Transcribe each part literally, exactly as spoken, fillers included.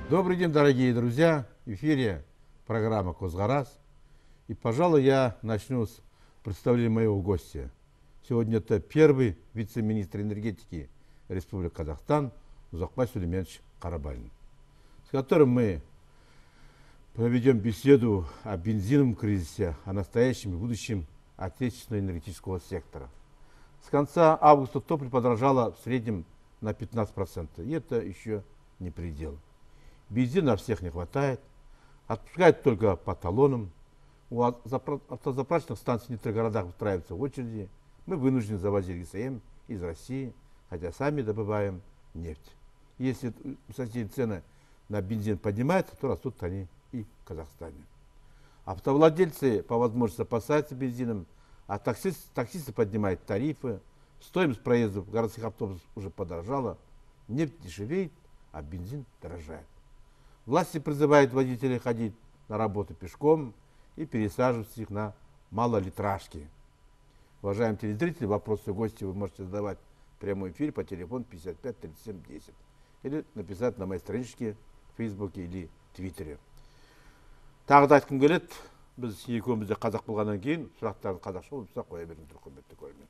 Добрый день, дорогие друзья! В эфире программа «Козгарас». И, пожалуй, я начну с представления моего гостя. Сегодня это первый вице-министр энергетики Республики Казахстан Узакбай Сулейменович Карабалин, с которым мы проведем беседу о бензиновом кризисе, о настоящем и будущем отечественного энергетического сектора. С конца августа топливо подорожало в среднем на пятнадцать процентов, и это еще не предел. Бензина всех не хватает, отпускают только по талонам. У автозаправочных станций в некоторых городах устраиваются очереди. Мы вынуждены завозить ГСМ из России, хотя сами добываем нефть. Если у соседей цены на бензин поднимаются, то растут они и в Казахстане. Автовладельцы по возможности запасаются бензином, а таксисты, таксисты поднимают тарифы. Стоимость проездов городских автобусов уже подорожала. Нефть дешевеет, а бензин дорожает. Власти призывают водителей ходить на работу пешком и пересаживать их на малолитражки. Уважаемые телезрители, вопросы гости вы можете задавать в прямом эфире по телефону пятьдесят пять тридцать семь десять или написать на моей страничке в Фейсбуке или Твиттере. Тағы да айтқым келеді, біз екеуміз де қазақ болғаннан кейін сұрақтарды қазақша болса қоя беріңіздер, құрметті көрермен.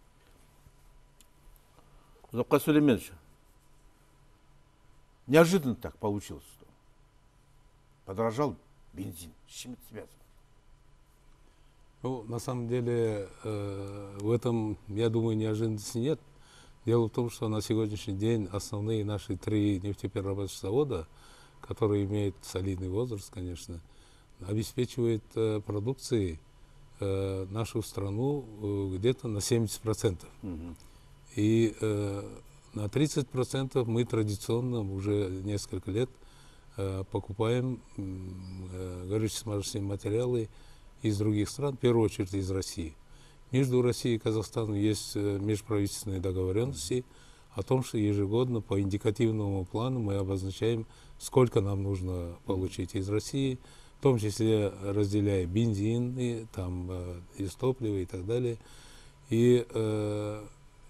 Узакбай Сулейменович, неожиданно так получилось, что подорожал бензин. С чем это связано? Ну, на самом деле, э, в этом, я думаю, неожиданности нет. Дело в том, что на сегодняшний день основные наши три нефтеперерабатывающих завода, которые имеют солидный возраст, конечно, обеспечивают э, продукцией э, нашу страну э, где-то на семьдесят процентов. Mm-hmm. И э, на тридцать процентов мы традиционно уже несколько лет э, покупаем э, горюче-смазочные материалы из других стран, в первую очередь из России. Между Россией и Казахстаном есть э, межправительственные договоренности о том, что ежегодно по индикативному плану мы обозначаем, сколько нам нужно получить из России, в том числе разделяя бензин, и, там, э, из топлива и так далее. И э,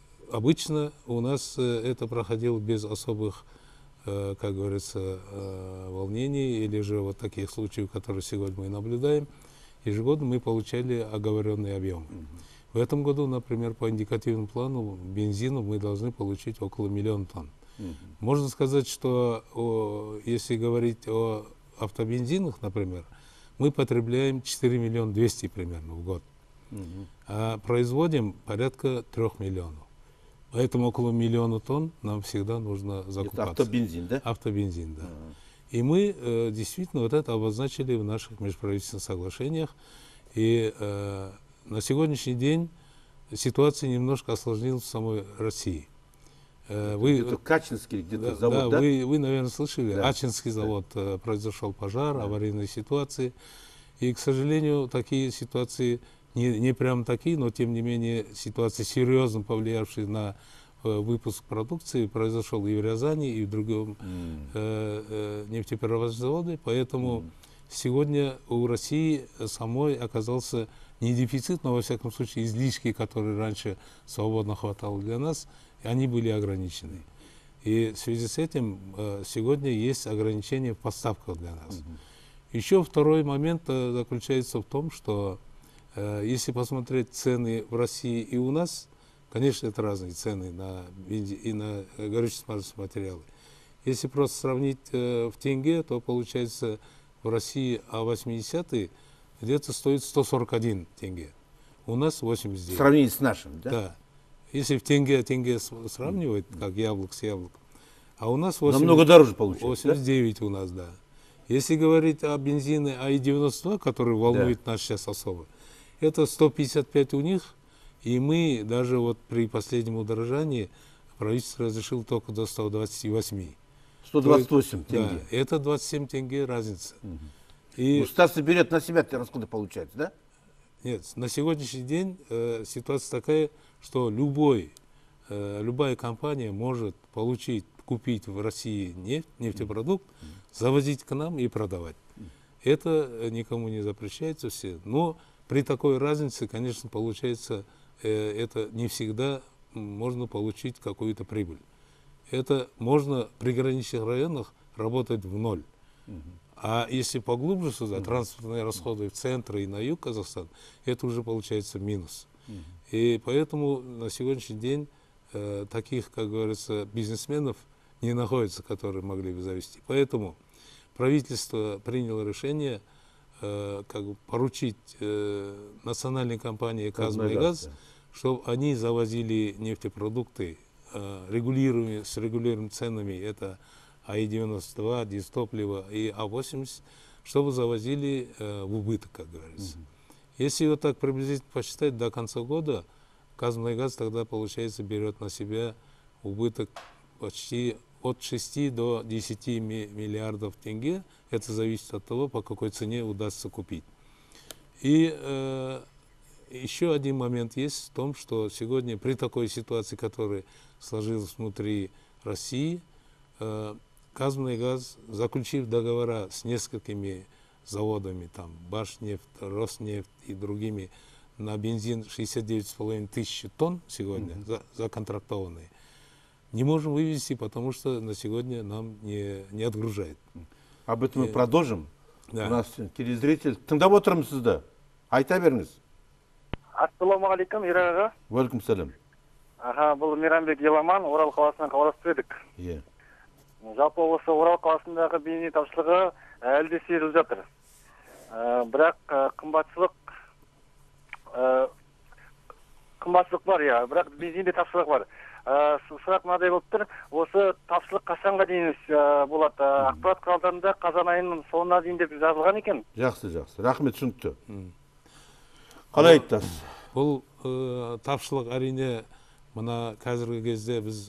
обычно у нас э, это проходило без особых, э, как говорится, э, волнений, или же вот таких случаев, которые сегодня мы наблюдаем. Ежегодно мы получали оговоренный объем. Mm-hmm. В этом году, например, по индикативному плану бензина мы должны получить около миллиона тонн. Mm-hmm. Можно сказать, что о, если говорить о автобензинах, например, мы потребляем четыре миллиона двести примерно в год, mm-hmm. а производим порядка трех миллионов. Поэтому около миллиона тонн нам всегда нужно закупаться. Это автобензин, да? Автобензин, да. Uh-huh. И мы э, действительно вот это обозначили в наших межправительственных соглашениях. И э, на сегодняшний день ситуация немножко осложнилась в самой России. Э, вы, где-то Качинский, где-то да, завод, да? да? Вы, вы, наверное, слышали, да. Ачинский завод, да. э, произошел пожар, да. аварийные ситуации. И, к сожалению, такие ситуации, не, не прям такие, но тем не менее ситуации, серьезно повлиявшие на выпуск продукции, произошел и в Рязани, и в другом mm. э, э, нефтеперерабатывающем заводе. Поэтому mm. сегодня у России самой оказался не дефицит, но во всяком случае излишки, которые раньше свободно хватало для нас, они были ограничены. И в связи с этим э, сегодня есть ограничения в поставках для нас. Mm-hmm. Еще второй момент э, заключается в том, что э, если посмотреть цены в России и у нас, конечно, это разные цены на бензин и на горюче-смазочные материалы. Если просто сравнить э, в тенге, то получается в России А восьмидесятый где-то стоит сто сорок один тенге. У нас восемьдесят девять. Сравнить с нашим, да? Да. Если в тенге, тенге сравнивать, mm. как яблок с яблоком. А у нас восемьдесят, намного дороже получается, восемьдесят девять, да? У нас, да. Если говорить о бензине А девяносто два, который волнует да. нас сейчас особо, это сто пятьдесят пять у них. И мы даже вот при последнем удорожании правительство разрешило только до ста двадцати восьми. сто двадцать восемь тенге. Да, это двадцать семь тенге разница. Угу. И государство берет на себя эти расходы, получается, да? Нет, на сегодняшний день э, ситуация такая, что любой, э, любая компания может получить, купить в России нефть, нефтепродукт, угу. завозить к нам и продавать. Угу. Это никому не запрещается все. Но при такой разнице, конечно, получается, это не всегда можно получить какую-то прибыль. это можно в приграничных районах работать в ноль. А если поглубже сюда, транспортные расходы в центр и на юг Казахстана, это уже получается минус. И поэтому на сегодняшний день э, таких, как говорится, бизнесменов не находится, которые могли бы завести. Поэтому правительство приняло решение э, как бы поручить э, национальной компании «Казмайгаз», чтобы они завозили нефтепродукты э, регулируемые, с регулируемыми ценами. Это А И девяносто два, дизтопливо и А восемьдесят, чтобы завозили э, в убыток, как говорится. Угу. Если вот так приблизительно посчитать, до конца года «Казмайгаз» тогда, получается, берет на себя убыток почти от шести до десяти миллиардов тенге. Это зависит от того, по какой цене удастся купить. И э, еще один момент есть в том, что сегодня при такой ситуации, которая сложилась внутри России, э, «Казмайгаз», заключив договора с несколькими заводами, там, Башнефть, Роснефть и другими, на бензин шестьдесят девять с половиной тысяч тонн сегодня, mm-hmm. за, законтрактованные, не можем вывести, потому что на сегодня нам не, не отгружает. Об этом мы и, продолжим. Да. У нас телезритель. Тыңдап отырмыз сізді. Айта беріңіз. Ассаламу алейкум, Ираға. Уалейкум салам. Аха, бұл Мейрамбек Еламан, Орал қаласынан хабарласып едік. Иә. Жалпы осы Орал қаласындағы бензин тапшылығы әлі де сезіліп жатыр. Бірақ қымбатшылық қымбатшылық бар, иә, бірақ бензинде тапшылық бар. Сұрақ мынадай болып тұр, осы тапшылық қашанға дейін болады? Ақпарат құралдарында қазан айының соңына дейін деп жазылған екен. Жақсы, жақсы. Рахмет, түсінікті. Қалай айтасыз? Бұл тапшылық әрине мына қазіргі кезде біз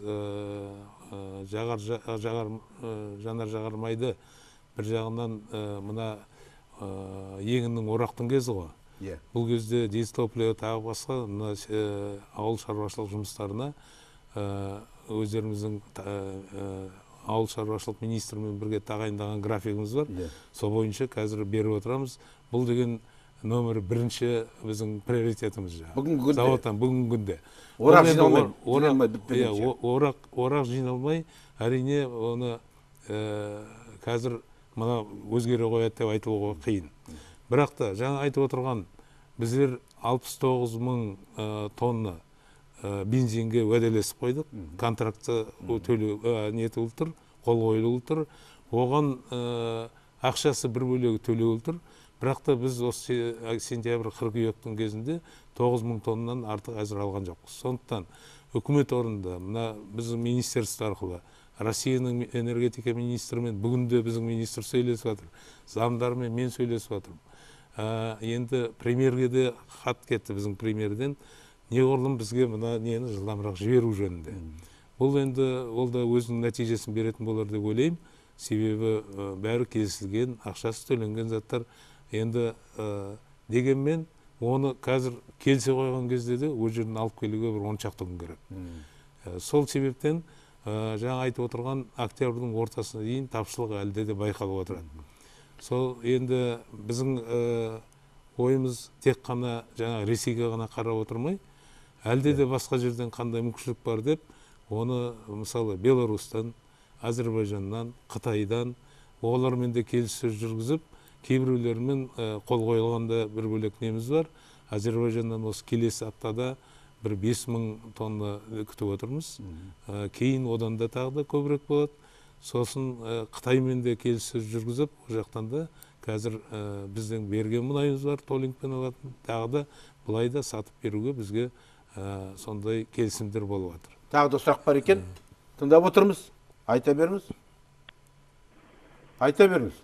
жағар жағар жанар жағармайды бір жағынан мына егіннің орақтың кезі ғой. Бұл кезде дизтопливо тағы басқа мына ауыл шаруашылық жұмыстарына өздеріміздің ауыл шаруашылық министрімен бірге тағайындаған графигіміз бар. Сол бойынша қазір беріп отырамыз. Бұл деген номер бірінші біздің приоритетіміз. Бүгінгі күнде? Заводтан бүгінгі күнде. Орақ жиналмай, бітпегенше. Орақ жиналмай, әрине оны қазір мына өзгере қояды деп айтылуға қиын. Бірақ та жаңа айтып отырған біздер алпыс тоғыз мың тонна бензинге уәделесіп қойдық. Контракты нетіліп тұр, қол қойылып тұр. Оған ақшасы бір бөлігі төлеуіліп тұр. Бірақ та біз осы сентябрь қыркүйектің кезінде тоғыз мың тоннадан артық әзір алған жоқпыз. Сондықтан үкімет орнында мына біздің министерство арқылы Россияның энергетика министрімен бүгінде біздің министр сөйлесіп жатыр. Замдармен мен сөйлесіп жатырмын. Енді премьерге де хат кетті біздің премьерден. Неғұрлым бізге мына нені жылдамырақ жіберу жөнінде. Бұл енді ол да өзінің нәтижесін беретін болар деп ойлаймын. Себебі бәрі келісілген, ақшасы төленген заттар. Енді дегенмен оны қазір келсе қойған кезде де ол жерден алып келуге бір он шақты күн керек. Сол себептен жаңа айтып отырған октябрьдің ортасына дейін тапшылық әлде де байқалып отырады. Сол енді біздің ойымыз тек қана жаңа Ресейге ғана қарап отырмай, әлде де басқа жерден қандай мүмкіншілік бар деп, оны мысалы Беларусьтан, Әзербайжаннан, Қытайдан, олармен де келіссөз жүргізіп, кейбіреулермен қол қойылғанда бір бөлек неміз бар. Әзербайжаннан осы келесі аптада бір бес мың тонна күтіп отырмыз. Кейін одан да тағы да көбірек болады. Сосын Қытаймен де келіссөз жүргізіп, ол жақтан да қазір біздің берген мұнайымыз бар, толлингпен алатын, тағы да бұлай да сатып беруге бізге сондай келісімдер болып жатыр. Тағы да сұрақ бар екен. Тыңдап отырмыз. Айта беріңіз. Айта беріңіз.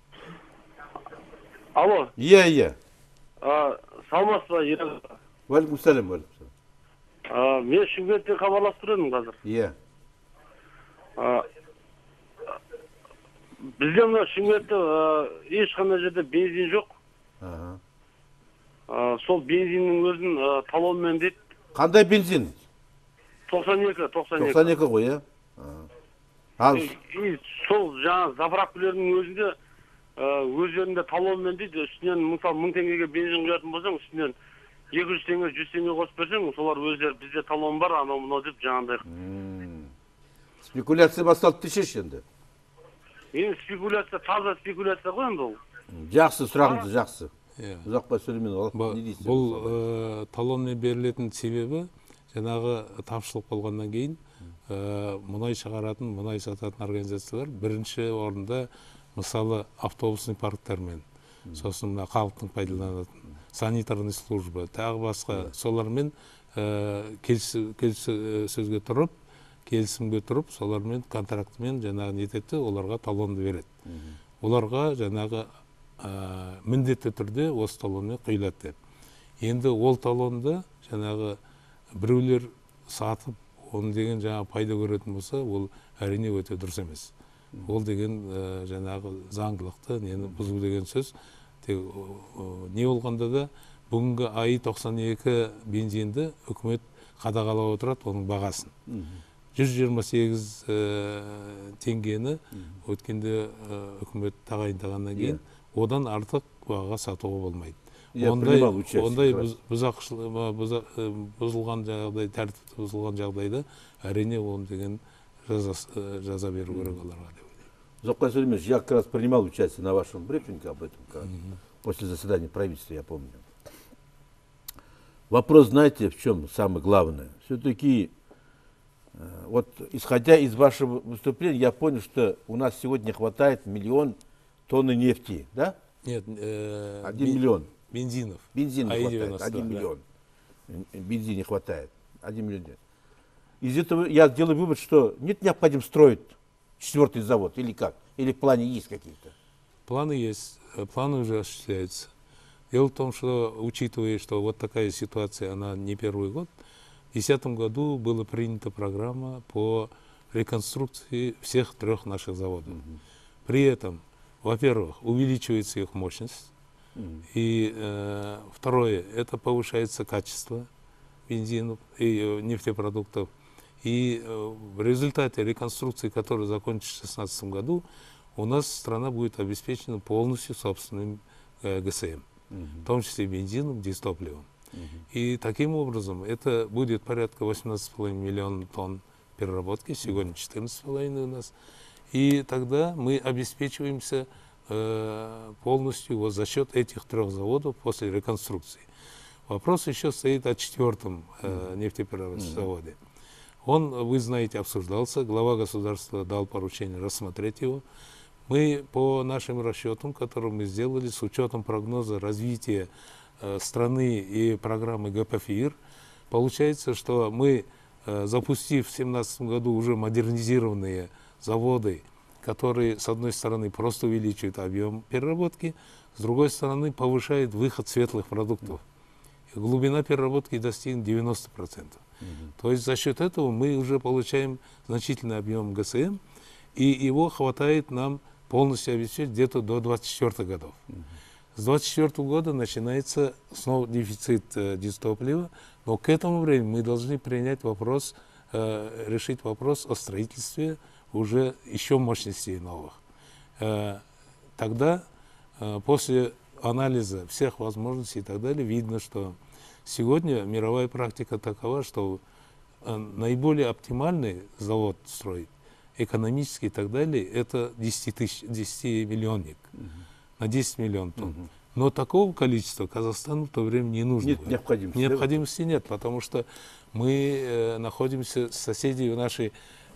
Алло. Иә, иә. Саламатсыз ба, Ираға? Уалейкум салам, уалейкум салам. Мен Шымкенттен хабарласып тұрмын қазір. Иә. Бізде мына Шымкентте ешқандай жерде бензин жоқ. Сол бензиннің өзін талонмен дейді. Қандай бензин? тоқсан екі, тоқсан екі. тоқсан екі ғой, иә. Сол жаңа заправкілердің өзінде өздерінде талонмен дейді, үстінен мысалы мың теңгеге бензин құятын болсаң, үстінен екі жүз теңге, жүз теңге қосып берсең, солар өздері бізде талон бар, анау мынау деп жаңағыдай. Спекуляция басталып дешеш енді. Эми спекуляция, таза спекуляция ғой енді ол. Жақсы, сұрағыңыз жақсы. Иә. Ұзаққа сөйлемен ол. Бұл ә, талонмен берілетін себебі жаңағы тапшылық болғаннан кейін ә, мұнай шығаратын, мұнай сататын организациялар бірінші орында мысалы автобусный парктермен, сосын мына халықтың пайдаланатын санитарный служба, тағы басқа солармен ә, келіссөзге тұрып, келісімге тұрып, солармен контрактымен жаңағы нететті, оларға талонды береді. Оларға жаңағы ә, міндетті түрде осы талонмен құйылады деп. Енді ол талонды жаңағы біреулер сатып, оны деген жаңағы пайда көретін болса, ол әрине өте дұрыс емес. Ол деген ә, жаңағы заңдылықты нені бұзу деген сөз. Тек, ә, не болғанда да бүгінгі АИ тоқсан екі бензинді үкімет қадағалап отырады оның бағасын. жүз жиырма сегіз теңгені өткенде үкімет тағайындағаннан кейін одан артық бағаға сатуға болмайды. Ондай бұзылған жағдай, тәртіпті бұзылған жағдайда әрине оны деген жаза беру керек оларға деп ойлаймын. Зокка Сулейманович, я как раз принимал участие на вашем брифинге об этом, после заседания правительства, я помню. Вопрос, знаете, в чем самое главное? Все-таки вот исходя из вашего выступления, я понял, что у нас сегодня хватает миллион тонны нефти, да? Нет, э, один бен, миллион. Бензинов. Бензин не хватает, один миллион. Бензин не хватает, один миллион. Из этого я делаю вывод, что нет необходимости строить четвертый завод, или как? Или в плане есть какие-то? Планы есть, планы уже осуществляются. Дело в том, что, учитывая, что вот такая ситуация, она не первый год, в две тысячи десятом году была принята программа по реконструкции всех трех наших заводов. Mm-hmm. При этом, во-первых, увеличивается их мощность, mm-hmm. и э, второе, это повышается качество бензинов и э, нефтепродуктов. И э, в результате реконструкции, которая закончится в две тысячи шестнадцатом году, у нас страна будет обеспечена полностью собственным э, ГСМ, mm-hmm. в том числе бензином, дизтопливом. И таким образом это будет порядка восемнадцать с половиной миллионов тонн переработки, сегодня четырнадцать с половиной у нас. И тогда мы обеспечиваемся э, полностью вот за счет этих трех заводов после реконструкции. Вопрос еще стоит о четвертом э, нефтеперерабатывающем заводе. Он, вы знаете, обсуждался, глава государства дал поручение рассмотреть его. Мы по нашим расчетам, которые мы сделали с учетом прогноза развития страны и программы ГПФИР, получается, что мы, запустив в две тысячи семнадцатом году уже модернизированные заводы, которые, с одной стороны, просто увеличивают объем переработки, с другой стороны, повышают выход светлых продуктов. И глубина переработки достигнет девяноста процентов. Mm-hmm. То есть за счет этого мы уже получаем значительный объем ГСМ, и его хватает нам полностью обеспечить где-то до двадцать четвёртых годов. Mm-hmm. С двадцать четвёртого года начинается снова дефицит э, дизтоплива, но к этому времени мы должны принять вопрос, э, решить вопрос о строительстве уже еще мощностей новых. Э, тогда, э, после анализа всех возможностей и так далее, видно, что сегодня мировая практика такова, что э, наиболее оптимальный завод строить, экономический и так далее, это десятимиллионник. Mm-hmm. На десять миллионов тонн. Угу. Но такого количества Казахстану в то время не нужно. Нет необходимости. Необходимости нет, потому что мы э, находимся с соседями нашей,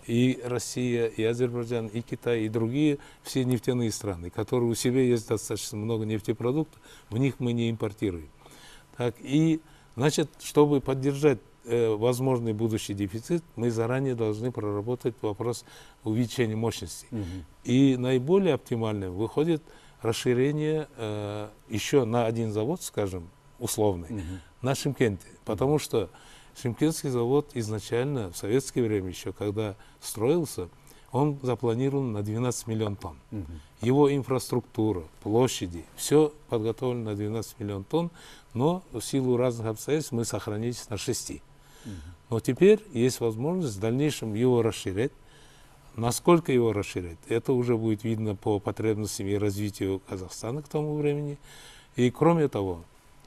и Россия, и Азербайджан, и Китай, и другие все нефтяные страны, которые у себя есть достаточно много нефтепродуктов, в них мы не импортируем. Так, и, значит, чтобы поддержать э, возможный будущий дефицит, мы заранее должны проработать вопрос увеличения мощности. Угу. И наиболее оптимальным выходит расширение э, еще на один завод, скажем, условный, угу. на Шымкенте. Потому что Шымкентский завод изначально, в советское время еще, когда строился, он запланирован на двенадцать миллионов тонн. Угу. Его инфраструктура, площади, все подготовлено на двенадцать миллионов тонн, но в силу разных обстоятельств мы сохранились на шести. Угу. Но теперь есть возможность в дальнейшем его расширять. Насколько его расширять, это уже будет видно по потребностям и развитию Казахстана к тому времени. И кроме того,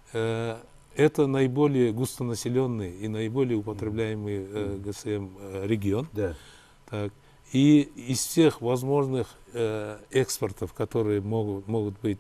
э, это наиболее густонаселенный и наиболее употребляемый э, ГСМ э, регион. Да. Так, И из всех возможных э, экспортов, которые могут, могут быть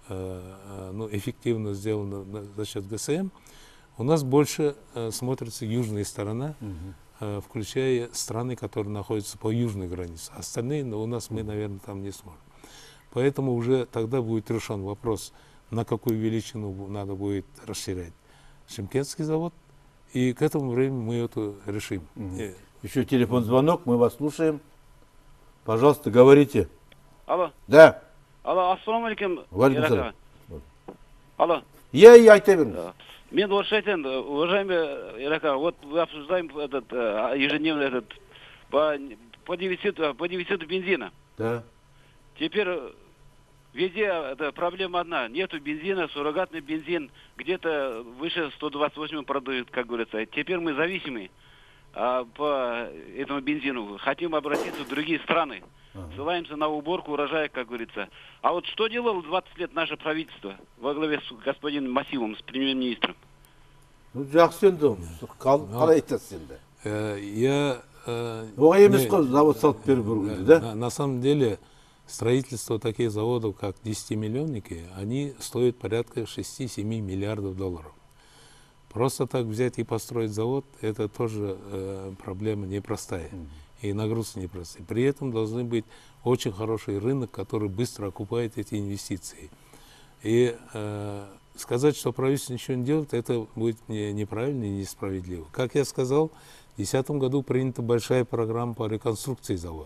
э, ну, эффективно сделаны на, за счет ГСМ, у нас больше э, смотрится южная сторона, Мгм. э, включая страны, которые находятся по южной границе. Остальные, ну, у нас мы, наверное, там не сможем. Поэтому уже тогда будет решен вопрос, на какую величину надо будет расширять Шымкентский завод. И к этому времени мы это решим. Мгм. Э, Еще телефон звонок, мы вас слушаем. Пожалуйста, говорите. Алло, Да. алло, ассаламу алейкум. Валикум Ирак салам. аға. Алло, Я и айта беріңіз. да. Мен орысша айтайын, уважаемый Ирак аға, вот мы обсуждаем этот э, ежедневно этот по, по дефициту, по дефициту бензина. Да. Теперь э, везде это проблема одна. Нету бензина, суррогатный бензин где-то выше сто двадцать восемь продают, как говорится. Теперь мы зависимы а, по этому бензину. Хотим обратиться в другие страны. Ага. Ссылаемся на уборку урожая, как говорится. А вот что делало двадцать лет наше правительство во главе с господином Масимовым, с премьер-министром? Ну, жақсы енді. Қал- Қалай айтасыз енді? э, Я... э, Оңай емес не- қой завод салып беру бір күнде, Да, да? На, на самом деле строительство таких заводов, как десятимиллионники, они стоят порядка шести-семи миллиардов долларов. Просто так взять и построить завод, это тоже э, проблема непростая. И нагрузки непростые. При этом должны быть очень хороший рынок, который быстро окупает эти инвестиции. И э, сказать, что правительство ничего не делает, это будет не- неправильно и несправедливо. Как я сказал, в две тысячи десятом году принята большая программа по реконструкции завода.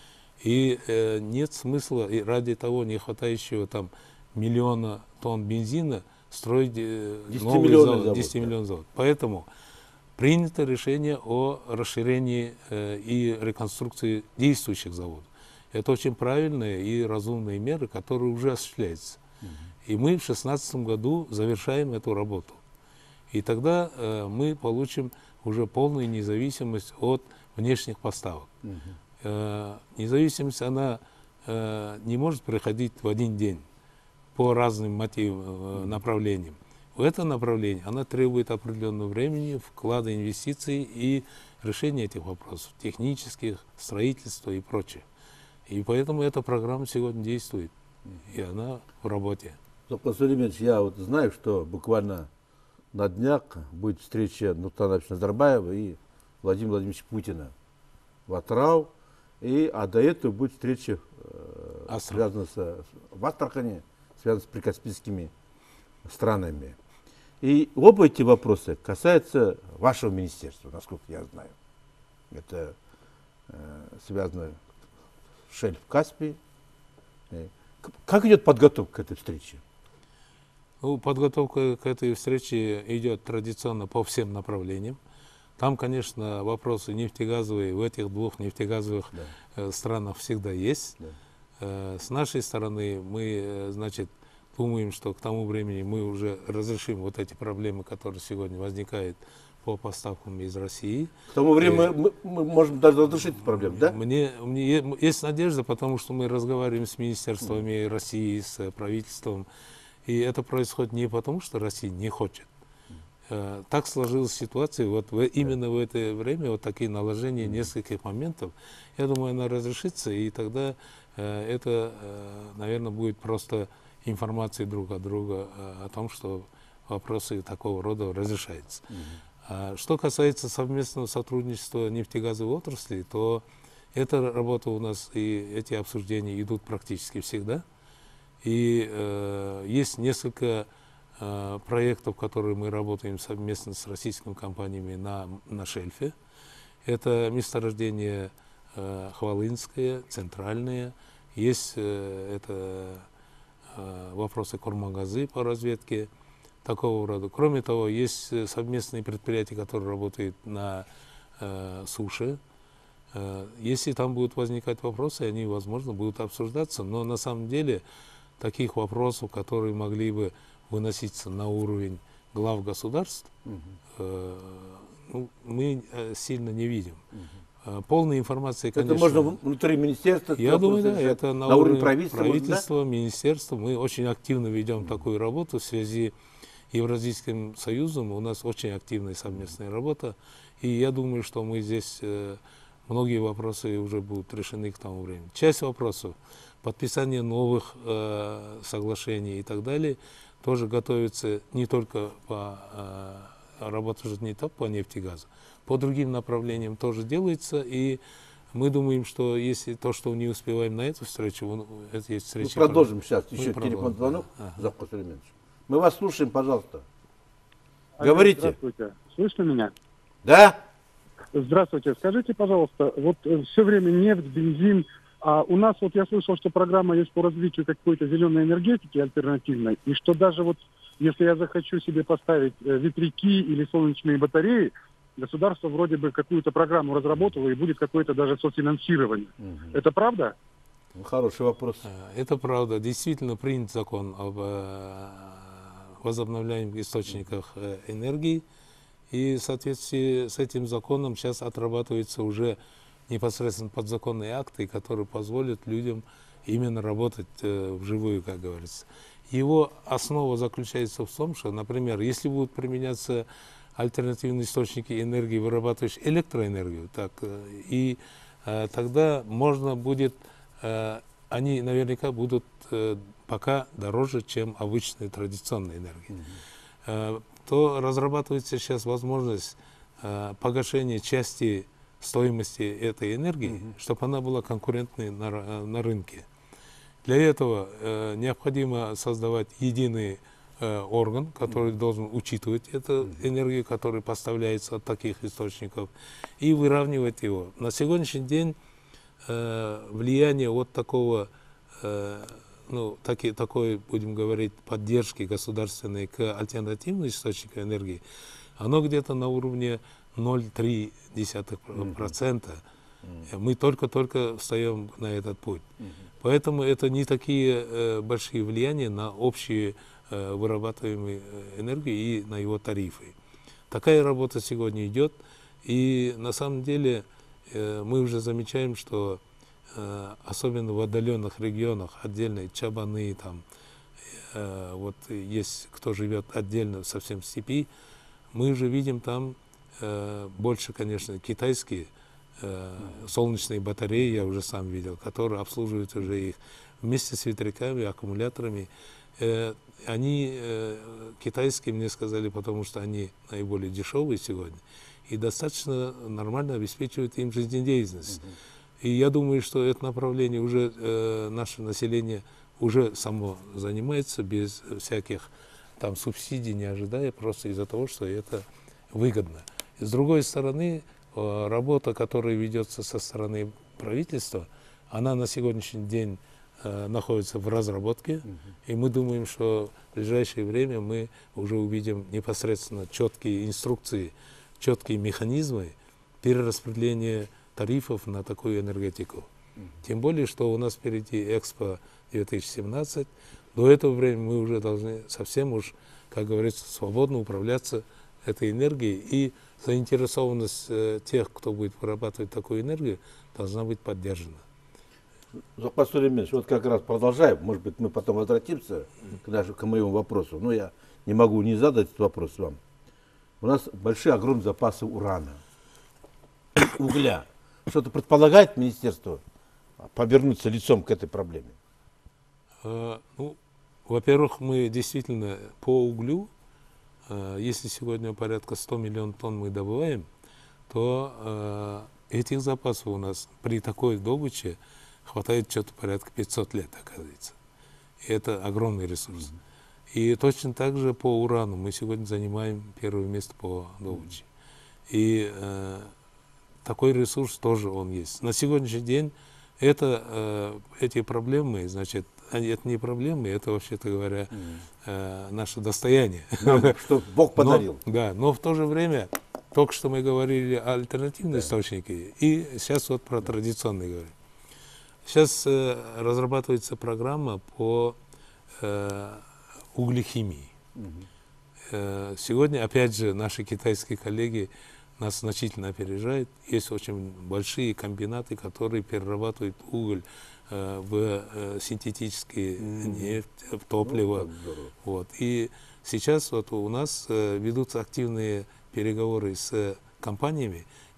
И э, нет смысла, и ради того не хватающего там миллиона тонн бензина строить э, новый десятимиллионный завод, завод, десятимиллионный завод. Поэтому принято решение о расширении э, и реконструкции действующих заводов. Это очень правильные и разумные меры, которые уже осуществляются. И мы в две тысячи шестнадцатом году завершаем эту работу. И тогда э, мы получим уже полную независимость от внешних поставок. Э, независимость, она э, не может приходить в один день по разным мотивам, э, направлениям. В это направление она требует определенного времени, вклада инвестиций и решения этих вопросов, технических, строительства и прочее. И поэтому эта программа сегодня действует, и она в работе. Золтан Сулейменович, я вот знаю, что буквально на днях будет встреча Нурсултана Назарбаева и Владимира Владимировича Путина в Атырау. И, а до этого будет встреча, э, Астрахань. связанная с, в Астрахани, связанная с прикаспийскими странами. И оба эти вопроса касаются вашего министерства, насколько я знаю. Это э, связано с шельф Каспий. Э, к- Как идет подготовка к этой встрече? Ну, подготовка к этой встрече идет традиционно по всем направлениям. Там, конечно, вопросы нефтегазовые в этих двух нефтегазовых Да. э, странах всегда есть. Да. Э, с нашей стороны мы, э, значит, думаем, что к тому времени мы уже разрешим вот эти проблемы, которые сегодня возникают по поставкам из России. К тому времени мы, мы можем даже разрешить эту проблему, да? Мне, мне е- есть надежда, потому что мы разговариваем с министерствами России, с э, правительством. И это происходит не потому, что Россия не хочет. Э, Так сложилась ситуация, вот в- именно в это время вот такие наложения нескольких моментов. Я думаю, она разрешится, и тогда э, это, э, наверное, будет просто информация друг от друга э, о том, что вопросы такого рода разрешаются. А что касается совместного сотрудничества нефтегазовой отрасли, то эта работа у нас и эти обсуждения идут практически всегда. И э, есть несколько э, проектов, которые мы работаем совместно с российскими компаниями на, на шельфе. Это месторождение э, Хвалынское, Центральное. Есть э, это э, вопросы Курмангазы по разведке такого рода. Кроме того, есть э, совместные предприятия, которые работают на э, суше. Э, Если там будут возникать вопросы, они, возможно, будут обсуждаться, но на самом деле таких вопросов, которые могли бы выноситься на уровень глав государств, э, ну, мы э, сильно не видим. Э, Полная информация, Это конечно... можно внутри министерства? Я думаю, да, решать? это на, на уровне уровне правительства, можно, да? правительства, министерства. Мы очень активно ведем такую работу в связи с Евразийским союзом. У нас очень активная совместная работа. И я думаю, что мы здесь э, многие вопросы уже будут решены к тому времени. Часть вопросов, подписание новых э, соглашений и так далее, тоже готовится не только по э, работе не только по нефти и газу, по другим направлениям тоже делается, и мы думаем, что если то, что не успеваем на эту встречу, он, это есть встреча. Мы продолжим сейчас, мы еще продолжим, телефон звонок, да. Ага. Завхоз Сулейменович. Мы вас слушаем, пожалуйста. Алло, Говорите. Здравствуйте. Слышно меня? Да? Здравствуйте. Скажите, пожалуйста, вот э, все время нефть, бензин, а у нас вот я слышал, что программа есть по развитию какой-то зеленой энергетики альтернативной, и что даже вот если я захочу себе поставить э, ветряки или солнечные батареи, государство вроде бы какую-то программу разработало и будет какое-то даже софинансирование. Угу. Это правда? Хороший вопрос. Это правда. Действительно принят закон об э, возобновляемых источниках э, энергии. И в соответствии с этим законом сейчас отрабатываются уже непосредственно подзаконные акты, которые позволят людям именно работать э, вживую, как говорится. Его основа заключается в том, что, например, если будут применяться альтернативные источники энергии, вырабатывающие электроэнергию, так, э, и э, тогда можно будет, э, они наверняка будут э, пока дороже, чем обычные традиционные энергии. Mm-hmm. э, то разрабатывается сейчас возможность э, погашения части стоимости этой энергии, mm-hmm. чтобы она была конкурентной на, на рынке. Для этого э, необходимо создавать единый э, орган, который mm-hmm. должен учитывать эту mm-hmm. энергию, которая поставляется от таких источников, и выравнивать его. На сегодняшний день э, влияние от такого э, ну, таки, такой, будем говорить, поддержки государственной к альтернативным источникам энергии, оно где-то на уровне ноль целых три десятых процента. Mm-hmm. Мы только-только встаем на этот путь. Mm-hmm. Поэтому это не такие э, большие влияния на общие э, вырабатываемые энергии и на его тарифы. Такая работа сегодня идет, и на самом деле э, мы уже замечаем, что особенно в отдаленных регионах, отдельные чабаны, там, э, вот есть кто живет отдельно совсем в степи, мы уже видим там э, больше, конечно, китайские э, солнечные батареи, я уже сам видел, которые обслуживают уже их вместе с ветряками, аккумуляторами. Э, они э, китайские, мне сказали, потому что они наиболее дешевые сегодня и достаточно нормально обеспечивают им жизнедеятельность. И я думаю, что это направление уже э, наше население уже само занимается без всяких там субсидий, не ожидая, просто из-за того, что это выгодно. И с другой стороны, э, работа, которая ведется со стороны правительства, она на сегодняшний день э, находится в разработке, mm-hmm. и мы думаем, что в ближайшее время мы уже увидим непосредственно четкие инструкции, четкие механизмы перераспределения тарифов на такую энергетику. Mm-hmm. Тем более, что у нас впереди Экспо две тысячи семнадцать. До этого времени мы уже должны совсем уж, как говорится, свободно управляться этой энергией. И заинтересованность э, тех, кто будет вырабатывать такую энергию, должна быть поддержана. Завхоз Сулейменович, вот как раз продолжаем. Может быть, мы потом возвратимся к, нашему, к моему вопросу. Но я не могу не задать этот вопрос вам. У нас большие, огромные запасы урана, угля. Что-то предполагает министерство повернуться лицом к этой проблеме? Uh, ну, во-первых, мы действительно по углю, uh, если сегодня порядка сто миллионов тонн мы добываем, то uh, этих запасов у нас при такой добыче хватает что-то порядка пятьсот лет, оказывается. И это огромный ресурс. Mm-hmm. И точно так же по урану мы сегодня занимаем первое место по добыче. Mm-hmm. И uh, такой ресурс тоже он есть. На сегодняшний день это, э, эти проблемы, значит, они, это не проблемы, это, вообще-то говоря, э, наше достояние. Ну, что Бог подарил. Но, да, но в то же время, только что мы говорили о альтернативных да. источниках, и сейчас вот про традиционные говорим. Сейчас э, разрабатывается программа по э, углехимии. Угу. Э, сегодня, опять же, наши китайские коллеги нас значительно опережает. Есть очень большие комбинаты, которые перерабатывают уголь э, в э, синтетические mm-hmm. нефть, в топливо. Ну, вот. И сейчас вот у нас э, ведутся активные переговоры с компаниями,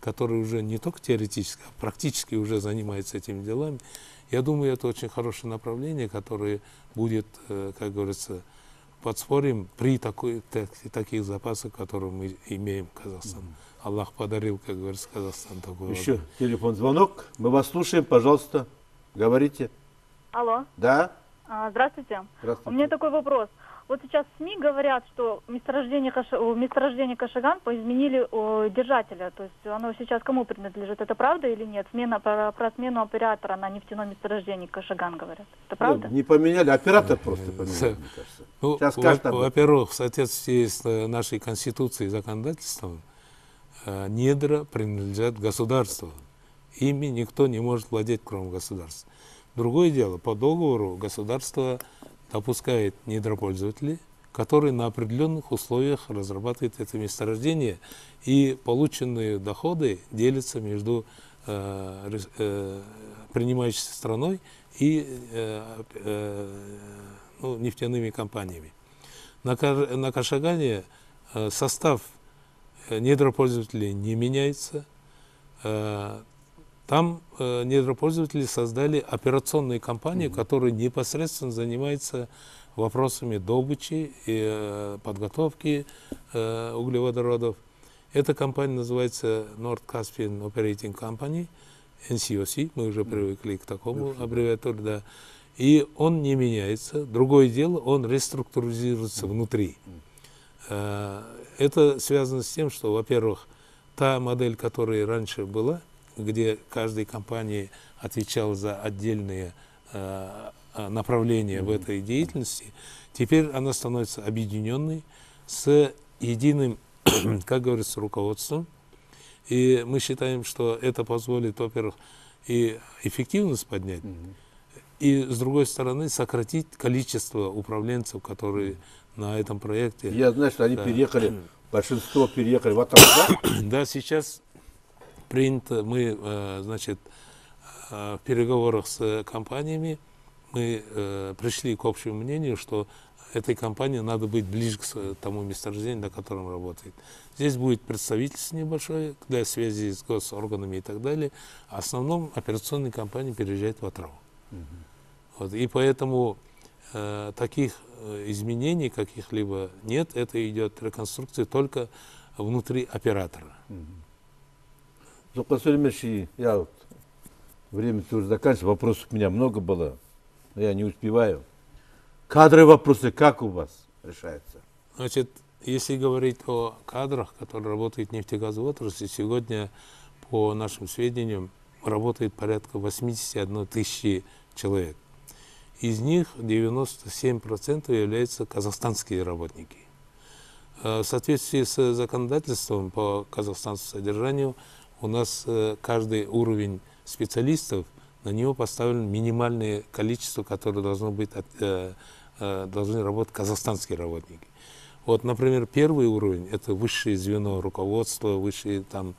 который уже не только теоретически, а практически уже занимается этими делами. Я думаю, это очень хорошее направление, которое будет, как говорится, подспорьем при такой, так, таких запасах, которые мы имеем в Казахстане. Аллах подарил, как говорится, Казахстан такой. Еще вот. Телефон звонок. Мы вас слушаем, пожалуйста, говорите. Алло. Да. А, здравствуйте. Здравствуйте. У меня такой вопрос. Вот сейчас в СМИ говорят, что месторождение, Каш... месторождение Кашаган поизменили о, держателя. То есть оно сейчас кому принадлежит? Это правда или нет? Смена, про, про смену оператора на нефтяном месторождении Кашаган говорят. Это правда? Ну, не поменяли, оператор просто поменяли, мне кажется. Ну, сейчас во- каждый... во-первых, в соответствии с нашей конституцией и законодательством, недра принадлежат государству. Ими никто не может владеть, кроме государства. Другое дело, по договору государство допускает недропользователей, которые на определенных условиях разрабатывают это месторождение, и полученные доходы делятся между э, э, принимающей страной и э, э, ну, нефтяными компаниями. На, на Кашагане э, состав недропользователей не меняется. Э, Там э, недропользователи создали операционные компании, mm-hmm. которые непосредственно занимаются вопросами добычи и э, подготовки э, углеводородов. Эта компания называется North Caspian Operating Company, эн си о си, мы уже привыкли к такому mm-hmm. аббревиатуре, да. И он не меняется. Другое дело, он реструктуризируется mm-hmm. внутри. Э, это связано с тем, что, во-первых, та модель, которая раньше была, где каждая компания отвечала за отдельные э, направления mm-hmm. в этой деятельности, теперь она становится объединенной с единым, как говорится, руководством. И мы считаем, что это позволит, во-первых, и эффективность поднять, mm-hmm. и, с другой стороны, сократить количество управленцев, которые на этом проекте. Я знаю, что они да. переехали, большинство переехали в Атырау, да? Да, сейчас принято, мы, значит, в переговорах с компаниями мы пришли к общему мнению, что этой компании надо быть ближе к тому месторождению, на котором работает. Здесь будет представительство небольшое для связи с госорганами и так далее. А в основном операционные компании переезжают в Атырау. Угу. Вот, и поэтому э, таких изменений каких-либо нет. Это идет реконструкция только внутри оператора. Угу. Зулфкар Сулейменович, я вот, время уже заканчивается, вопросов у меня много было, но я не успеваю. Кадровые вопросы как у вас решаются? Значит, если говорить о кадрах, которые работают в нефтегазовой отрасли, сегодня, по нашим сведениям, работает порядка восемьдесят одна тысяча человек. Из них девяносто семь процентов являются казахстанские работники. В соответствии с законодательством по казахстанскому содержанию у нас каждый уровень специалистов, на него поставлено минимальное количество, которое должно быть, должны работать казахстанские работники. Вот, например, первый уровень – это высшее звено руководства, высшие там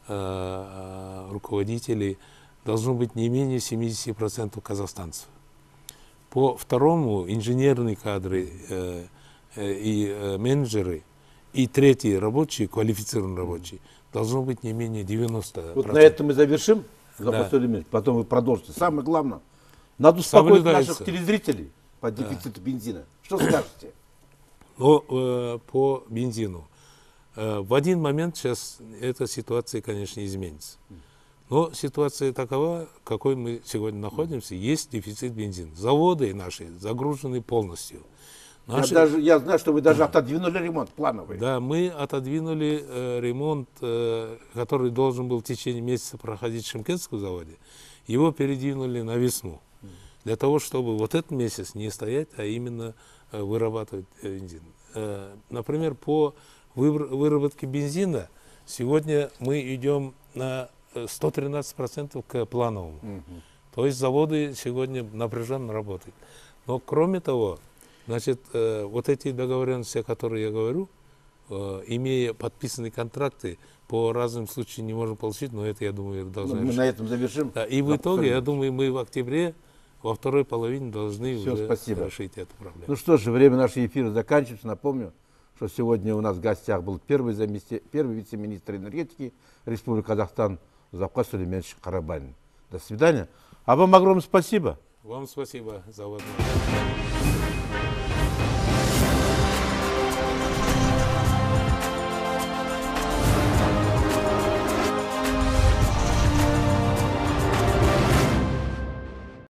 руководители, должно быть не менее семидесяти процентов казахстанцев. По второму инженерные кадры э, э, и э, менеджеры, и третий рабочие, квалифицированные рабочие, должно быть не менее девяноста процентов. Вот на этом мы завершим, да. Потом вы продолжите. Самое главное, надо успокоить наших телезрителей по дефициту да. бензина. Что скажете? Ну, э, по бензину. Э, в один момент сейчас эта ситуация, конечно, изменится. Но ситуация такова, какой мы сегодня находимся, есть дефицит бензина. Заводы наши загружены полностью. Наши... Я, даже, я знаю, что вы даже отодвинули ремонт плановый. Да, мы отодвинули э, ремонт, э, который должен был в течение месяца проходить в Шымкентском заводе. Его передвинули на весну. Для того, чтобы вот этот месяц не стоять, а именно э, вырабатывать э, бензин. Э, например, по выработке бензина сегодня мы идем на сто тринадцать процентов к плановому. Угу. То есть заводы сегодня напряженно работают. Но кроме того, значит, э, вот эти договоренности, о которых я говорю, э, имея подписанные контракты, по разным случаям не можем получить, но это, я думаю, должны ну, мы на этом завершим. Да, и в итоге, я думаю, мы в октябре, во второй половине должны Все, уже спасибо. решить эту проблему. Ну что же, время нашего эфира заканчивается. Напомню, что сегодня у нас в гостях был первый, заместитель, первый вице-министр энергетики Республики Казахстан Запка Сулейменович Карабанин. До свидания. А вам огромное спасибо. Вам спасибо за возможность.